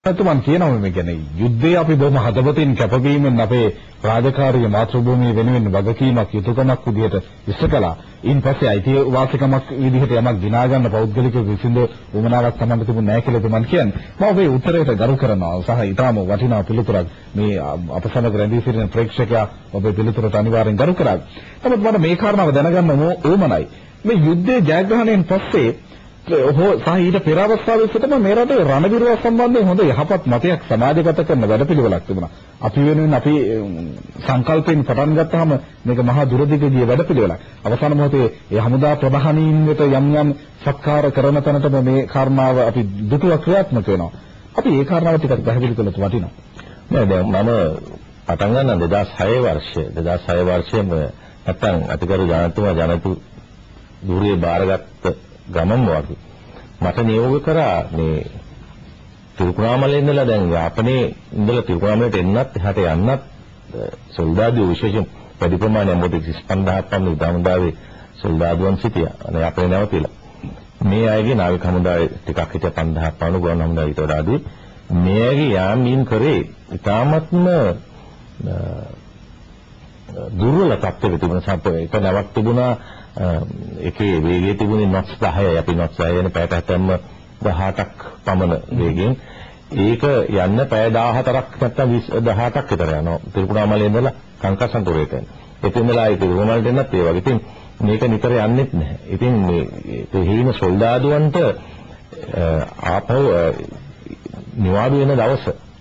තුමන් කියනවා මේ කියන්නේ යුද්ධයේ අපි බොහොම හදවතින් කැපවීමෙන් අපේ රාජකාරී මාතෘභූමිය වෙනුවෙන් වගකීමක් යුතුයකමක් විදිහට ඉෂ්ට කළා. ඉන් පස්සේ අයිතිය වාසිකමක් විදිහට යමක් දිනා ගන්න පෞද්ගලික විසින්ද උමනාවක් තමයි තිබුණ නැහැ කියලා තුමන් කියන්නේ. මම ඔබේ උත්තරයට ගරු කරනවා සහ ඊටාම වටිනා පිළිතුරක් මේ අප සමග රැඳී සිටින ප්‍රේක්ෂකයා ඔබේ පිළිතුරට අනිවාර්යෙන් ගරු කරා. නමුත් මට මේ කාරණාව දැනගන්න ඕමනයි. මේ යුද්ධයේ ජයග්‍රහණයෙන් පස්සේ සහ ඊට පෙර අවස්ථාවේ සිටම මේ රටේ රණවිරුව සම්බන්ධයෙන් හොඳ යහපත් මතයක් සමාජගත කරන වැඩපිළිවෙලක් තිබුණා. අපි වෙනුවෙන් අපි සංකල්පයෙන් පටන් ගත්තාම මේක මහා දුරදිග ගිය වැඩපිළිවෙලක්. අවසාන මොහොතේ ඒ හමුදා ප්‍රධානීන් වෙත යම් සත්කාර කරන තැනට මේ කාරණාව අපි දුටුව ක්‍රියාත්මක වෙනවා. අපි ඒ කාරණාව ටිකක් පැහැදිලි කළොත් වටිනවා. නෑ දැන් මම පටන් ගන්න 2006 වර්ෂයේම නැත්තම් අතිගරු ජනතුමා ජනතු ධූරයේ බාරගත්ත ගමන් වගේ මට නියෝග කරා මේ තිරුකුණාමලේ ඉඳලා දැන් යාපනයේ ඉඳලා තිරුකුණාමලට එන්නත් එහාට යන්නත් සොල්දාදුව විශේෂයෙන් වැඩි ප්‍රමාණයක් මොකද 35000ක් පමණ ඉදමුදාවේ සොල්දාදුවන් සිටියා. අනේ අපේ නැවතිලා. මේ අයගේ නාවික හමුදාවේ ටිකක් හිටිය 5000ක් පමණ ගුවන් හමුදාව ඊට වඩා අඩුයි. මේ අයගේ යාමීන් කරේ ඉතාමත්ම දුර්වල තත්ත්වයක තිබුණ එක නැවක් තිබුණා. ඒකේ වේගය තිබුණේ knots 10යි. අපි knots 10 යන පැයට හැතැම්ම 18ක් පමණ වේගයෙන්. ඒක යන්න පැය 14ක් නැත්නම් 18ක් විතර යනවා. තිරුකුණාමලේ ඉඳලා කංකසන්තොරේට යන. එතෙන්දලා ඒ තිරුකුණාමලට එන්නත් ඒ වගේ. ඉතින් මේක නිතර යන්නෙත් නැහැ. ඉතින් මේ හේන සොල්දාදුවන්ට ආපහු නිවාඩු වෙන දවස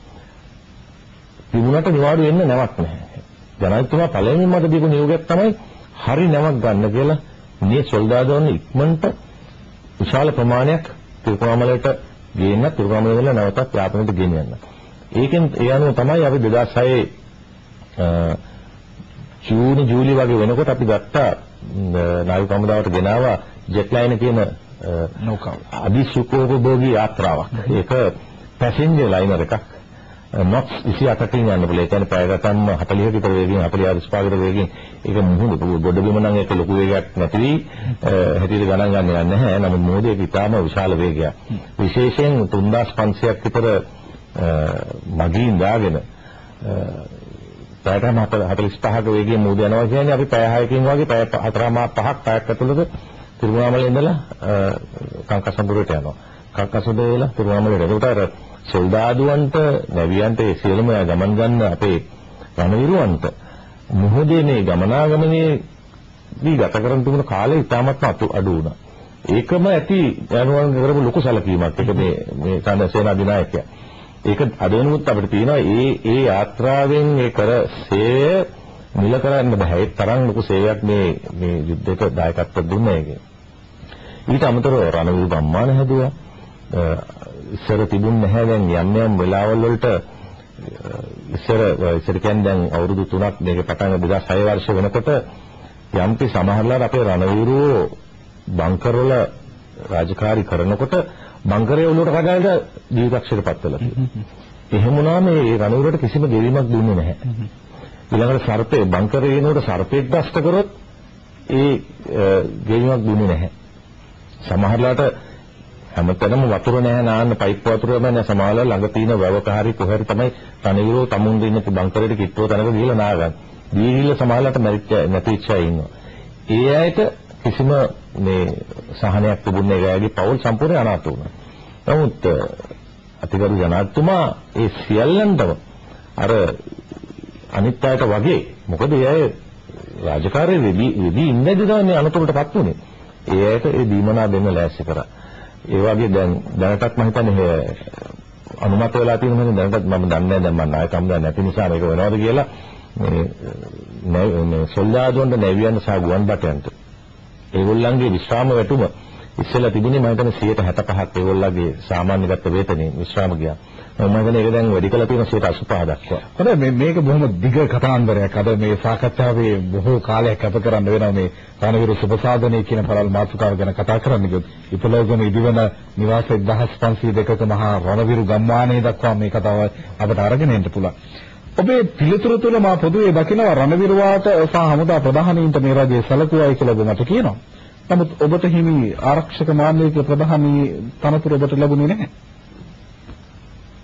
තිබුණට නිවාඩු වෙන්න නැවක් නැහැ. ජනාධිපතිතුමා පළවෙනිම මට දීපු නියෝගයක් තමයි හරි නැවක් ගන්න කියලා මේ සොල්දාදුවන් ඉක්මනට විශාල ප්‍රමාණයක් තිරුකුණාමලයට ගේන්න තිරුකුණාමලේ ඉඳලා නැවතත් යාපනයට ගෙනියන්න. ඒකෙන් ඒ අනුව තමයි අපි 2006 ජූනි ජූලි වගේ වෙනකොට අපි ගත්තා නාවික හමුදාවට ගෙනාවා ජෙට් ලයිනර් කියන නෞකාව. අදිසුඛෝපභෝගී යාත්‍රාවක්. ඒක පැසෙන්ජර් ලයිනර් එකක්. knots 28කින් යන්න පුළුවන්. ඒ කියන්නේ පැයකටම 40 කට වේගයෙන් 45 විතර වේගයෙන් ඒක මුහුද ගොඩ බිම නම් ඒක ලොකු වේගයක් නැති වී හැටියට ගණන් ගන්න නැහැ. නමුත් මුහුදේ ඉතාම විශාල වේගයක්. විශේෂයෙන් 3500ක් විතර මගීන් දාගෙන පැයටම 45ක වේගයෙන් මුහුද යනවා කියන්නේ අපි පැය 6කින් වගේ පැය 4.5ක් පැයක් ඇතුළත තිරුකුණාමලේ ඉඳලා කංකසන්තොරට යනවා. කංකසන්තොරේ ඉඳලා තිරුකුණාමලේට. ඒකට අර සොල්දාදුවන්ට නැවියන්ට ඒ සියලුම ගමන් ගන්න අපේ රණවිරුවන්ට මුහුදේ මේ ගමනාගමනයේ දී ගත කරන් තිබුණ කාලය ඉතාමත් අඩු වුණා. ඒකම ඇති යනුවන් කරපු ලොකු සැලකීමක්. ඒක මේ සේනා අධිනායකයා. ඒක අද වෙනමුත් අපිට තියෙනවා ඒ යාත්‍රාවෙන් ඒ කර සේවය මිල කරන්න බෑ. ඒ තරම් ලොකු සේවයක් මේ යුද්ධයට දායකත්ව දුන්නා ඒකේ. ඊට අමතරව රණවිරු ගම්මාන හැදුවා. ඉස්සර තිබුණ නැහැ දැන් යම් වෙලාවල් වලට ඉස්සර කියන්නේ දැන් අවුරුදු 3ක් මේක පටන් 2006 වර්ෂ වෙනකොට යම්කි සමහරලාට අපේ රණවිරුවෝ බංකරවල රාජකාරී කරනකොට බංකරයේ උඩට කඩාගෙන ජීවිතක්ෂරපත් වෙලා තියෙනවා. එහෙම වුණාම මේ රණවිරුවට කිසිම ගෙවීමක් දුන්නේ නැහැ. ඊළඟට සර්පේ බංකරයේ නෝට සර්පෙක් දෂ්ට කරොත් ඒ ගෙවීමක් දුන්නේ නැහැ. සමහරලාට හැමතැනම වතුර නැහැ නාන්න පයිප් වතුර නැහැ සමහරවල් ළඟ තියෙන වැවක හරි කොහරි තමයි රණවිරුව තමුන් දෙන්න බංකරේට කිට්ටුව තැනක ගිහලා නාගන්න. දීගිල්ල සමහරවල්ට නැතිච්ච අය ඉන්නවා. ඒ අයට කිසිම මේ සහනයක් තිබුණේ නැහැ. ඒගොල්ලෝ පවුල් සම්පූර්ණ අනාථ වුණා. නමුත් අතිගරු ජනාධිපතිතුමා ඒ සියල්ලන්ටම අර අනිත් අයට වගේ මොකද ඒ අය රාජකාරියේ වෙදී ඉන්නේද මේ අනතුරටපත් වුණේ. ඒ අයට ඒ දීමනා දෙන්න ලෑස්ති කරා. ඒ වගේ දැනටත් මම හිතන්නේ අනුමත වෙලා තියෙන මොකද දැනටත් මම දන්නේ නැහැ දැන් මම නායක හමුදා නැති නිසා මේක වෙනවද කියලා මේ සොල්දාදුවන්ට නැවියන් සහ ගුවන් බටයන්ට ඒගොල්ලන්ගේ විශ්‍රාම වැටුම ඉස්සෙල්ලා තිබුණේ මම හිතන්නේ 75ක් ඒගොල්ලන්ගේ සාමාන්‍යගත වේතනේ විශ්‍රාම ගියා. මම හිතන්නේ ඒක දැන් වැඩි කළා තියෙන 85 දක්වා. හොඳයි මේක බොහොම දිග කතාන්දරයක්. අද මේ සාකච්ඡාවේ බොහෝ කාලයක් ගත කරන්න වෙනවා මේ රණවිරු සුබසාධනයේ කියන පළල් මාතෘකාව ගැන කතා කරන්න ගියොත් ඉපලෝගම ඉදිවන නිවාස 1502ක මහා රණවිරු ගම්මානයේ දක්වා මේ කතාව අපට අරගෙන එන්න පුළුවන්. ඔබේ පිළිතුරු තුළ මා පොදුවේ දකිනවා රණවිරුවාට සහ හමුදා ප්‍රධානීන්ට මේ රජයේ සැලකුවායි කියලා ඔබ මට කියනවා. නමුත් ඔබට හිමි ආරක්ෂක මාන්‍යයක ප්‍රධානී තනතුර ඔබට ලැබුණේ නැහැ.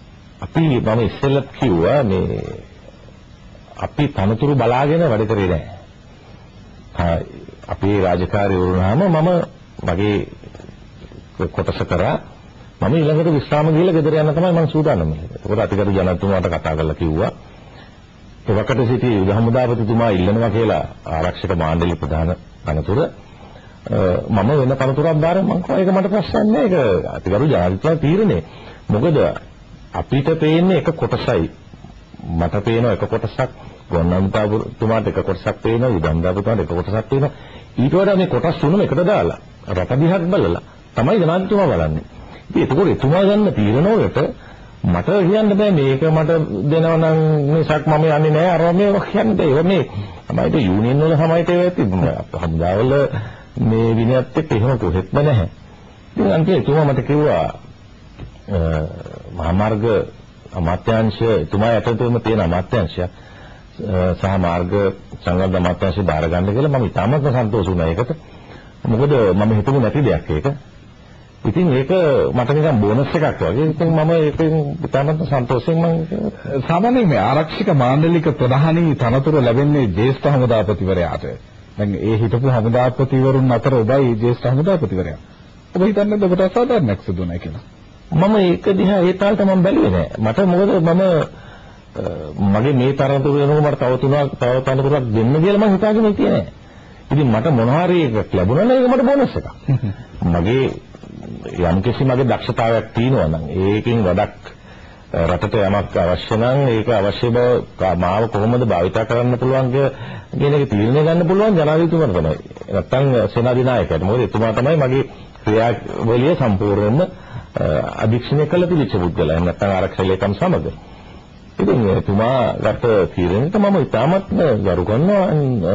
මම ඉස්සෙල්ලත් කිව්වා මේ අපි තනතුරු බලාගෙන වැඩ කරේ නැහැ. අපේ රාජකාරී වුණාම මම වගේ කොටස කරා මම ඊළඟට විශ්‍රාම ගිහලා ගෙදර යන්න තමයි මම සූදානම් වෙන්නේ. ඒකට අතිගරු ජනතුමාට කතා කරලා කිව්වා එවකට සිටි යුද හමුදාපතිතුමා ඉල්ලනවා කියලා ආරක්ෂක මණ්ඩල ප්‍රධාන තනතුර මම වෙන තනතුරක් දාලා මම කෝ ඒක මට ප්‍රශ්නයක් නෑ. ඒක අතිගරු ජනාධිපතිතුමා තීරණය. මොකද අපිට පේන්නේ එක කොටසයි. මට පේන එක කොටසක් ගොන්නම්තාවතුමාට එක කොටසක් පේනවා, යුද හමුදාපතිතුමාට එක කොටසක් පේනවා. ඊට වඩා මේ කොටස් තුනම එකට දාලා රට දිහාක් බලලා තමයි ජනාධිපතිතුමා බලන්නේ. ඉතින් ඒකෝර එතුමා ගන්න තීරණ වලට මට කියන්න බෑ මේක මට දෙනවා නම් මිසක් මම යන්නේ නෑ අර මේ කියන්න බෑ. මේ තමයි යූනියන් වල සමයිට වෙති හමුදාවල මේ විනයත් එක්ක එහෙම කොහෙත්ම නැහැ. ඉතින් අන්තිමට එතුමා මට කිව්වා මහාමාර්ග අමාත්‍යාංශය එතුමා යටතේම තියෙන අමාත්‍යාංශය සහ මාර්ග සංවර්ධන අමාත්‍යාංශය බාර ගන්න කියලා මම ඉතාමත්ම සන්තෝෂ වුණා ඒකට. මොකද මම හිතුවේ නැති දෙයක් ඒක. ඉතින් ඒක මට නිකන් බෝනස් එකක් වගේ. ඉතින් මම ඒකෙන් ඉතාමත්ම සන්තෝෂයෙන් මම සාමාන්‍යයෙන් මේ ආරක්ෂක මාණ්ඩලික ප්‍රධානී තනතුර ලැබෙන්නේ ජ්‍යෙෂ්ඨ හමුදාපතිවරයාට. දැන් ඒ හිටපු හමුදාපතිවරුන් අතර ඔබයි ජ්‍යෙෂ්ඨ හමුදාපතිවරයා. ඔබ හිතන්නේ ඔබට අසාධාරණයක් සිදු වුණා කියලා? මම ඒක දිහා ඒ තාලට මම බැලුවේ නෑ. මට මොකද මගේ මේ තනතුර වෙනකොට මට තව තනතුරක් දෙන්න කියලා මම හිතාගෙන හිටියේ නෑ. ඉතින් මට මොනවා හරි එකක් ලැබුණා නම් ඒක මට බෝනස් එකක්. මගේ යම්කිසි මගේ දක්ෂතාවයක් තියෙනවා නම් ඒකෙන් වැඩක් රටට යමක් අවශ්‍ය නම් ඒක අවශ්‍ය බව මාව කොහොමද භාවිතා කරන්න පුළුවන් කියන එක තීරණය ගන්න පුළුවන් ජනාධිපතිතුමාට තමයි. නැත්තම් සේනාධිනායකයාට. මොකද එතුමා තමයි මගේ ක්‍රියාවලිය සම්පූර්ණයෙන්ම අධීක්ෂණය කළ පිළිච්ච පුද්ගලයා. නැත්තම් ආරක්ෂක ලේකම් සමග. ඉතින් එතුමා ගත තීරණයට මම ඉතාමත්ම ගරු කරනවා.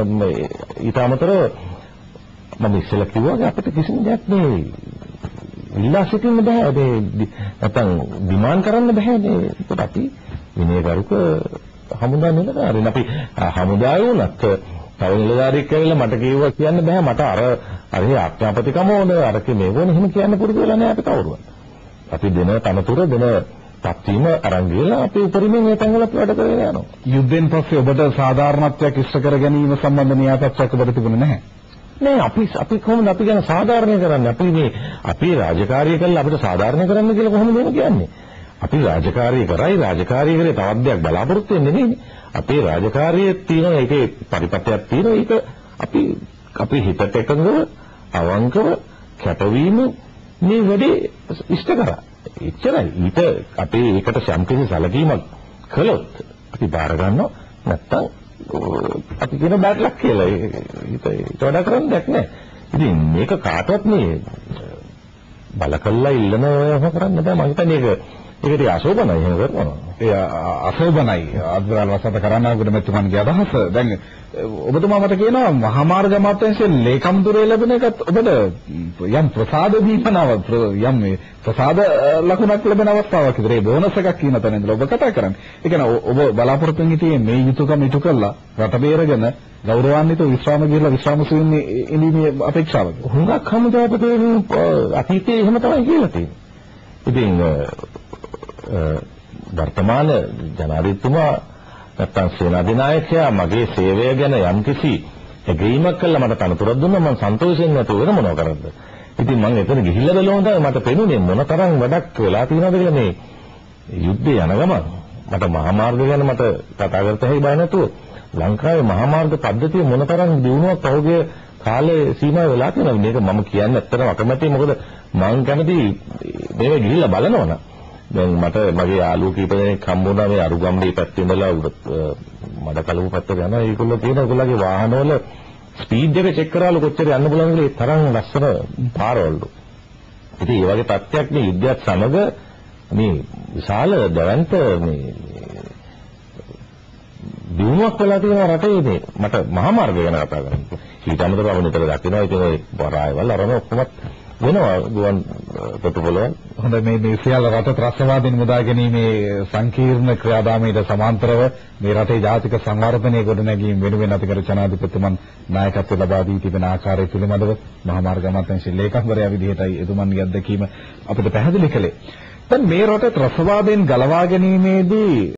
ඊට අමතරව මම ඉස්සෙල්ලා කිව්වා අපිට කිසිම දෙයක් නෙවෙයි. ඉල්ලා සිටින්න බෑ. නැත්තම් ඩිමාන්ඩ් කරන්න බෑ. ඒකට අපි විනයගරුක හමුදා නිලධාරීන් අපි හමුදාය වුණත් තව නිලධාරියෙක් කියලා මට කිව්වා කියන්න බෑ. මට අර ආඥාපතිකම ඕන අරක මේ වුණ එහෙම කියන්න පුරුදු වෙලා නෑ අපි කවුරුවත්. අපි දෙන තනතුර දෙන තත්වීම අරන් ගිහලා අපි උපරිමයෙන් මේ තැන්වල වැඩ කරගෙන යනවා. යුද්ධෙන් පස්සේ ඔබට සාධාරණත්වයක් ඉෂ්ට කර ගැනීම සම්බන්ධ න්‍යායපත්‍යක් ඔබට තිබුණේ නැහැ. නෑ අපි කොහොමද අපි ගැන සාධාරණය කරන්නේ? අපි රාජකාරිය කළා අපිට සාධාරණය කරන්න කියලා කොහොමද එහෙම කියන්නේ? අපි රාජකාරිය කරයි රාජකාරිය කරේ තවත් දෙයක් බලාපොරොත්තු වෙන්නේ නෙමෙයි. අපේ රාජකාරියේ තියෙන ඒකේ පරිපත්‍යක් තියෙන ඒක අපි හිතට එකඟව අවංකව කැපවීම මේ වැඩේ ඉෂ්ට කරා. එච්චරයි. ඊට අපේ ඒකට සම්පූර්ණ සැලකීමක් කළොත් අපි බාර ගන්නවා. නැත්තම් අපි කියන බෑඩ් ලක් කියලා. ඊට වඩා කරන්න දෙයක් නැහැ. ඉතින් මේක කාටවත් මේ බල කළා ඉල්ලන ඔය කරන්න බෑ. මම හිතන්නේ ඒකට අශෝභනයි එහෙම කරනවා. ඒ අශෝභනයි අද්වරල් වසත කරන්නාගුණ මෙතුමන්ගේ අදහස. දැන් ඔබතුමා මට කියනවා මහා මාර්ග අමාත්‍යාංශයෙන් ලේකම් දුරේ ලැබෙන එකත් ඔබට යම් ප්‍රසාද දීපනව යම් මේ ප්‍රසාද ලකුණක් ලැබෙන අවස්ථාවක් විතර ඒ බෝනස් එකක් කියන තැන ඉඳලා ඔබ කතා කරන්නේ. ඒ කියන්නේ ඔබ බලාපොරොත්තු වෙන හිටියේ මේ යුතුයකම ඉටු කළා රට බේරගෙන ගෞරවාන්විතව විශ්‍රාම ගිහලා විශ්‍රාම සුවින්නේ ඉඳීමේ අපේක්ෂාවක. හුඟක් හමුදාපතිවරුන් අතීතයේ එහෙම තමයි කියලා තියෙන්නේ. ඉතින් වර්තමාන ජනාධිපතිතුමා නැත්තම් සේනාධිනායකයා මගේ සේවය ගැන යම්කිසි ඇගීමක් කළා මට තනතුරක් දුන්නා මම සන්තෝෂයෙන් නැතුව වෙන මොනව කරන්නද. ඉතින් මම එතන ගිහිල්ලා බලුවම තමයි මට පෙනුනේ මොන තරම් වැඩක් වෙලා තියෙනවද කියලා මේ යුද්ධය යන ගමන්. මට මහා මාර්ග ගැන මට කතා කරත හැකි බය නැතුව ලංකාවේ මහා මාර්ග පද්ධතිය මොන තරම් දියුණුවක් පහුගිය කාලේ සීමා වෙලා තියෙනවද මේක මම කියන්නේ ඇත්තටම අකමැතියි. මොකද මම කැමති මේක ගිහිල්ලා බලනවනම් දැන් මට මගේ යාළුවෝ කීප දෙනෙක් හම්බුණා මේ අරුගම්බේ පැත්තේ ඉඳලා මඩකලපු පැත්තට යනවා. ඒගොල්ලෝ කියන ඒගොල්ලෝගේ වාහනවල ස්පීඩ් එක චෙක් කරාලු කොච්චර යන්න පුළුවන්ද කියලා. ඒ තරම් ලස්සන පාරවලු. ඉතින් ඒ වගේ තත්ත්වයක් මේ යුද්ධයත් සමග මේ විශාල දැවැන්ත මේ දිනුවක් වෙලා තියෙන රටේ මේ මට මහා මාර්ගය ගැන කතා කරන්න. ඊට අමතරව අපි නිතර දකිනවා ඉතින් ඔය වරායවල් අරම ඔක්කොමත් වෙනවා ගුවන් තොටුපළවල්. හොඳයි මේ සියල්ල රට ත්‍රස්තවාදීන් මුදා ගැනීමේ සංකීර්ණ ක්‍රියාදාමයට සමාන්තරව මේ රටේ ජාතික සංවර්ධනය ගොඩනැගීම වෙනුවෙන් අතිගරු ජනාධිපතිතුමන් නායකත්වය ලබා දී තිබෙන ආකාරය පිළිබඳව මහා මාර්ග අමාත්‍යාංශයේ ලේකම්වරයා විදිහටයි එතුමන්ගේ අත්දැකීම අපිට පැහැදිලි කළේ. දැන් මේ රට ත්‍රස්තවාදයෙන් ගලවා ගැනීමේදී